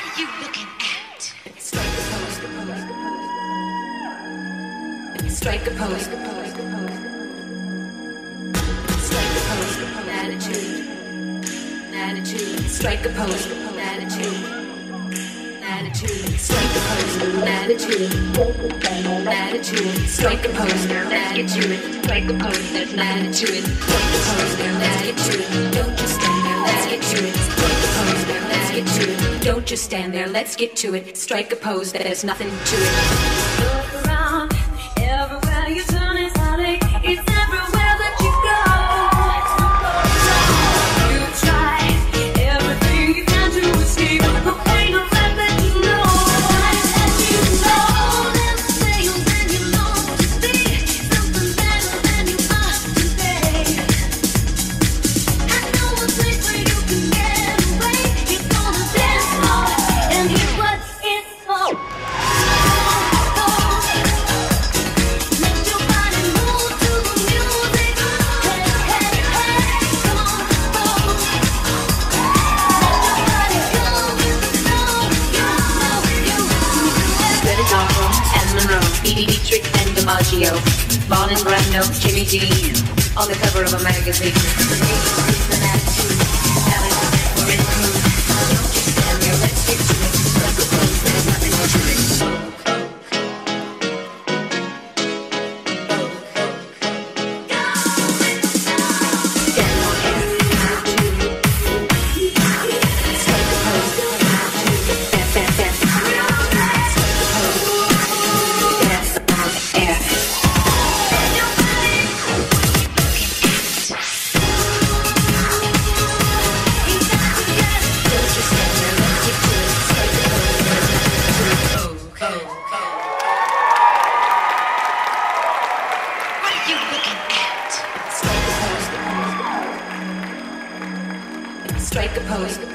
What are you looking at? Strike a pose. Strike a pose. Strike a pose. Attitude. Attitude. Strike a pose. Attitude. Attitude. Strike a pose. Attitude. Attitude. Strike a pose. Attitude. Strike a pose. There's an attitude. Strike a pose. Attitude. Don't just stand there. Let's get to it. Strike a pose. Let's get to it. Don't just stand there. Let's get to it. Strike a pose. There's nothing to it. Look around. Everywhere you turn is heartache. It's everywhere that you go. You try everything you can to escape the pain of that you know. And you know that fails and you long to be something better than you are today. I know a place where you can get away. You're gonna dance more and here's what it's for. Dietrich and DiMaggio, Vaughn and Brando, Jimmy D, on the cover of a magazine. An attitude, talent, we're in the mood. Don't just stand there, let's get to it. Strike a pose, there's nothing more to it. Stand on air, attitude. Strike a pose, attitude. Dance, dance, dance. Strike a pose. Dance on air. What are you looking at? Strike a pose. Strike a pose.